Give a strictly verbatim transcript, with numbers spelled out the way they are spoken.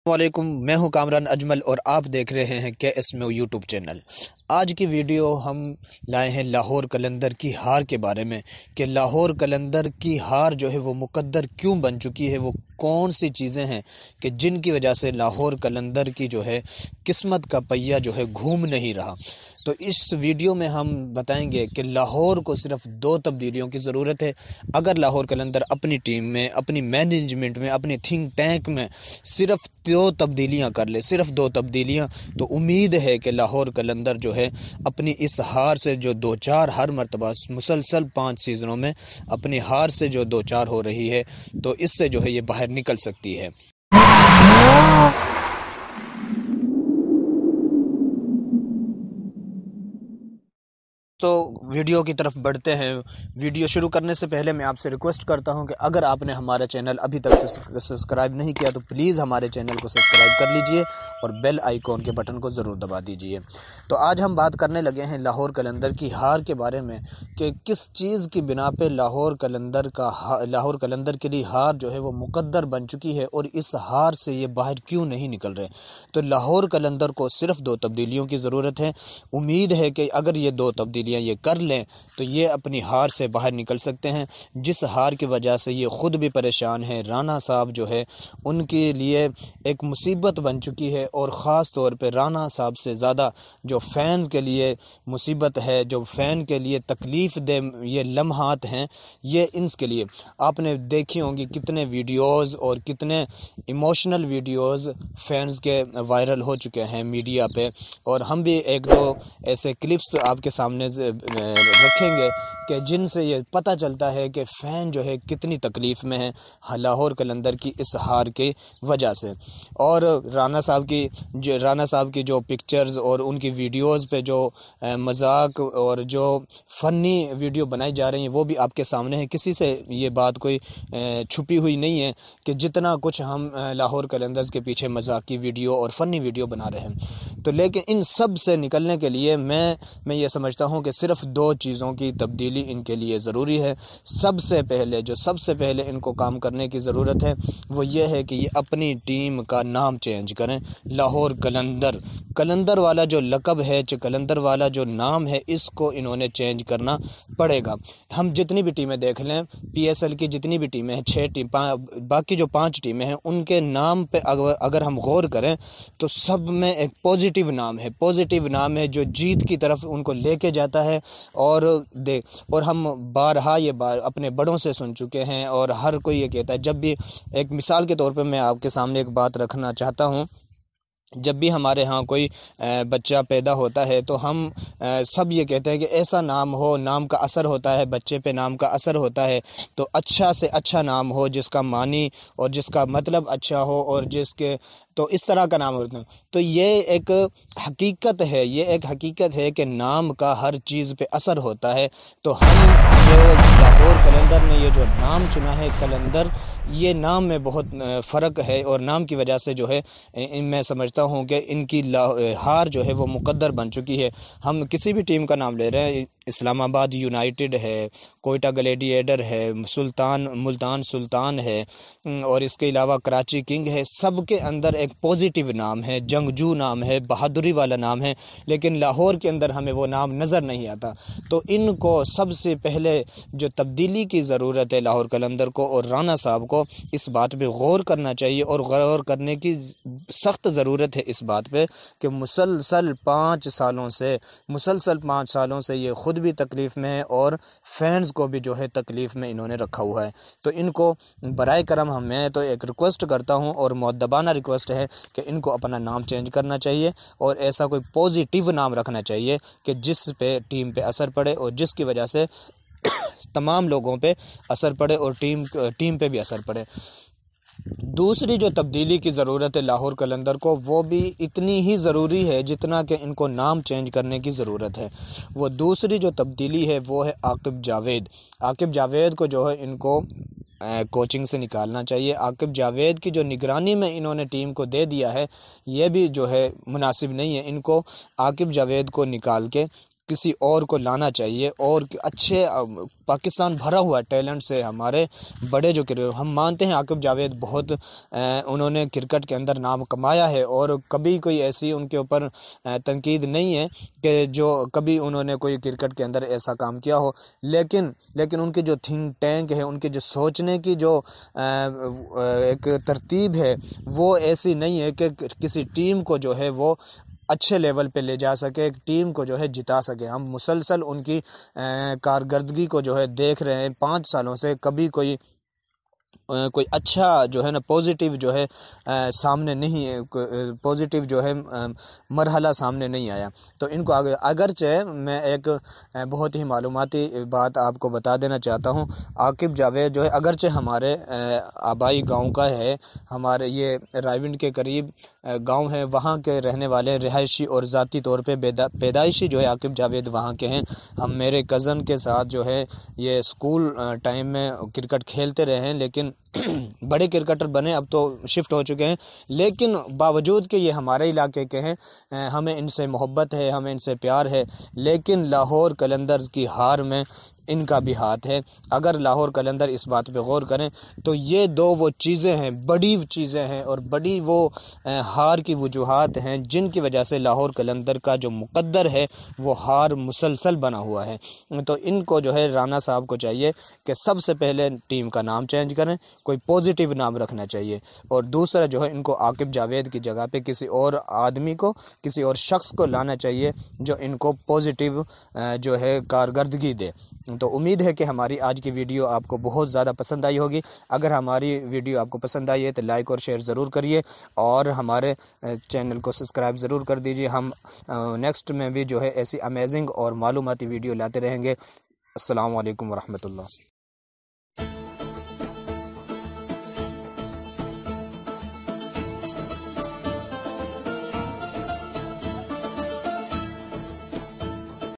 वालेकुम, मैं हूं कामरान अजमल और आप देख रहे हैं के एस में यूट्यूब चैनल। आज की वीडियो हम लाए हैं लाहौर कलंदर की हार के बारे में कि लाहौर कलंदर की हार जो है वो मुकद्दर क्यों बन चुकी है, वो कौन सी चीज़ें हैं कि जिनकी वजह से लाहौर कलंदर की जो है किस्मत का पहिया जो है घूम नहीं रहा। तो इस वीडियो में हम बताएंगे कि लाहौर को सिर्फ दो तब्दीलियों की ज़रूरत है। अगर लाहौर कलंदर अपनी टीम में, अपनी मैनेजमेंट में, अपनी थिंक टैंक में सिर्फ दो तब्दीलियां कर ले, सिर्फ दो तब्दीलियां, तो उम्मीद है कि लाहौर कलंदर जो है अपनी इस हार से जो दो चार हर मरतबा मुसलसल पाँच सीज़नों में अपनी हार से जो दो चार हो रही है, तो इससे जो है ये बाहर निकल सकती है। तो वीडियो की तरफ बढ़ते हैं। वीडियो शुरू करने से पहले मैं आपसे रिक्वेस्ट करता हूं कि अगर आपने हमारा चैनल अभी तक सब्सक्राइब नहीं किया तो प्लीज़ हमारे चैनल को सब्सक्राइब कर लीजिए और बेल आइकॉन के बटन को ज़रूर दबा दीजिए। तो आज हम बात करने लगे हैं लाहौर कलंदर की हार के बारे में कि किस चीज़ की बिना पे लाहौर कलंदर का लाहौर कलंदर के लिए हार जो है वो मुकद्दर बन चुकी है और इस हार से ये बाहर क्यों नहीं निकल रहे। तो लाहौर कलंदर को सिर्फ दो तब्दीलियों की ज़रूरत है। उम्मीद है कि अगर ये दो तब्दीलियाँ ये कर लें तो ये अपनी हार से बाहर निकल सकते हैं, जिस हार की वजह से ये ख़ुद भी परेशान हैं। राना साहब जो है उनके लिए एक मुसीबत बन चुकी है और ख़ास तौर पे राना साहब से ज़्यादा जो फ़ैन्स के लिए मुसीबत है, जो फ़ैन के लिए तकलीफ़ दे ये लम्हात हैं, ये इनके लिए आपने देखी होंगी कितने वीडियोज़ और कितने इमोशनल वीडियोज़ फ़ैन्स के वायरल हो चुके हैं मीडिया पे। और हम भी एक दो ऐसे क्लिप्स आपके सामने रखेंगे कि जिनसे ये पता चलता है कि फ़ैन जो है कितनी तकलीफ़ में है लाहौर कलंदर की इस हार की वजह से। और राना साहब की जो राना साहब की जो पिक्चर्स और उनकी वीडियोस पे जो मजाक और जो फ़नी वीडियो बनाई जा रही हैं वो भी आपके सामने है। किसी से ये बात कोई छुपी हुई नहीं है कि जितना कुछ हम लाहौर कलंदर्स के पीछे मजाक की वीडियो और फ़नी वीडियो बना रहे हैं। तो लेकिन इन सब से निकलने के लिए मैं मैं ये समझता हूँ कि सिर्फ दो चीज़ों की तब्दीली इनके लिए ज़रूरी है। सबसे पहले जो सबसे पहले इनको काम करने की ज़रूरत है वो ये है कि ये अपनी टीम का नाम चेंज करें। लाहौर कलंदर कलंदर वाला जो लक़ब है, कलंदर वाला जो नाम है, इसको इन्होंने चेंज करना पड़ेगा। हम जितनी भी टीमें देख लें, पी एस एल की जितनी भी टीमें हैं, छः टीम बाकी जो पाँच टीमें हैं, उनके नाम पे अगर हम गौर करें तो सब में एक पॉजिटिव नाम है पॉजिटिव नाम है जो जीत की तरफ उनको लेके जाता है। और दे और हम बारहा ये बार अपने बड़ों से सुन चुके हैं और हर कोई ये कहता है। जब भी एक मिसाल के तौर पे मैं आपके सामने एक बात रखना चाहता हूँ, जब भी हमारे यहाँ कोई बच्चा पैदा होता है तो हम सब ये कहते हैं कि ऐसा नाम हो, नाम का असर होता है, बच्चे पे नाम का असर होता है, तो अच्छा से अच्छा नाम हो जिसका मानी और जिसका मतलब अच्छा हो और जिसके तो इस तरह का नाम होता है। तो ये एक हकीकत है ये एक हकीकत है कि नाम का हर चीज़ पे असर होता है। तो हम जो लाहौर कलंदर ने ये जो नाम चुना है कलंदर, ये नाम में बहुत फ़र्क है और नाम की वजह से जो है मैं समझता हूँ कि इनकी हार जो है वो मुकद्दर बन चुकी है। हम किसी भी टीम का नाम ले रहे हैं, इस्लामाबाद यूनाइटेड है, कोयटा ग्लेडिएटर है, सुल्तान मुल्तान सुल्तान है और इसके अलावा कराची किंग है, सब के अंदर एक पॉजिटिव नाम है, जंगजू नाम है, बहादुरी वाला नाम है, लेकिन लाहौर के अंदर हमें वो नाम नज़र नहीं आता। तो इनको सबसे पहले जो तब्दीली की ज़रूरत है लाहौर कलंदर को और राना साहब को, इस बात पे गौर करना चाहिए और गौर करने की सख्त ज़रूरत है इस बात पे कि मुसलसल पाँच सालों से मुसलसल पाँच सालों से ये ख़ुद भी तकलीफ़ में है और फैंस को भी जो है तकलीफ़ में इन्होंने रखा हुआ है। तो इनको बराए करम हम मैं तो एक रिक्वेस्ट करता हूं और मुअद्दबाना रिक्वेस्ट है कि इनको अपना नाम चेंज करना चाहिए और ऐसा कोई पॉजिटिव नाम रखना चाहिए कि जिस पे टीम पे असर पड़े और जिसकी वजह से तमाम लोगों पे असर पड़े और टीम टीम पे भी असर पड़े। दूसरी जो तब्दीली की ज़रूरत है लाहौर कलंदर को, वो भी इतनी ही ज़रूरी है जितना कि इनको नाम चेंज करने की ज़रूरत है। वो दूसरी जो तब्दीली है वो है आकिब जावेद। आकिब जावेद को जो है इनको कोचिंग से निकालना चाहिए। आकिब जावेद की जो निगरानी में इन्होंने टीम को दे दिया है ये भी जो है मुनासिब नहीं है। इनको आकिब जावेद को निकाल के کسی اور کو لانا چاہیے، اور اچھے پاکستان بھرا ہوا ٹیلنٹ سے ہمارے بڑے جو ہم مانتے ہیں عاقب جاوید بہت انہوں نے کرکٹ کے اندر نام کمایا ہے، اور کبھی کوئی ایسی ان کے اوپر تنقید نہیں ہے کہ جو کبھی انہوں نے کوئی کرکٹ کے اندر ایسا کام کیا ہو، لیکن لیکن ان کی جو تھنک ٹینک ہے، ان کی جو سوچنے کی جو ایک ترتیب ہے وہ ایسی نہیں ہے کہ کسی ٹیم کو جو ہے وہ اچھے لیول پہ لے جا سکے، ایک ٹیم کو جو ہے جتا سکے۔ ہم مسلسل ان کی کارکردگی کو جو ہے دیکھ رہے ہیں، پانچ سالوں سے کبھی کوئی کوئی اچھا جو ہے نا پوزیٹیو جو ہے سامنے نہیں پوزیٹیو جو ہے مرحلہ سامنے نہیں آیا۔ تو ان کو اگرچہ میں ایک بہت ہی معلوماتی بات آپ کو بتا دینا چاہتا ہوں، عاقب جاوید جو ہے اگرچہ ہمارے آبائی گاؤں کا ہے، ہمارے یہ رائیونڈ کے قریب گاؤں ہے، وہاں کے رہنے والے رہائشی اور ذاتی طور پہ پیدائشی جو ہے عاقب جاوید وہاں کے ہیں۔ ہم میرے کزن کے ساتھ جو ہے یہ اسکول ٹائم میں کرکٹ کھیلتے رہے ہیں، لیکن بڑے کرکٹر بنے، اب تو شفٹ ہو چکے ہیں، لیکن باوجود کہ یہ ہمارے علاقے کے ہیں، ہمیں ان سے محبت ہے، ہمیں ان سے پیار ہے، لیکن لاہور قلندرز کی ہار میں ان کا بھی ہاتھ ہے۔ اگر لاہور قلندر اس بات پہ غور کریں تو یہ دو وہ چیزیں ہیں، بڑی چیزیں ہیں اور بڑی وہ ہار کی وجوہات ہیں جن کی وجہ سے لاہور قلندر کا جو مقدر ہے وہ ہار مسلسل بنا ہوا ہے۔ تو ان کو جو ہے رانا صاحب کو چاہیے کہ سب سے پہلے ٹیم کا نام چینج کریں، کوئی پوزیٹیو نام رکھنا چاہیے، اور دوسرا جو ہے ان کو عاقب جاوید کی جگہ پہ کسی اور آدمی کو، کسی اور شخص کو لانا چاہیے جو ان کو پوزیٹیو جو ہے کارکردگی دے۔ تو امید ہے کہ ہماری آج کی ویڈیو آپ کو بہت زیادہ پسند آئی ہوگی۔ اگر ہماری ویڈیو آپ کو پسند آئی ہے تو لائک اور شیئر ضرور کریے، اور ہمارے چینل کو سبسکرائب ضرور کر دیجیے۔ ہم نیکسٹ میں بھی جو ہے ایسی امیزنگ اور معلوماتی ویڈیو لاتے رہیں گے۔ السلام علیکم ورحمۃ اللہ۔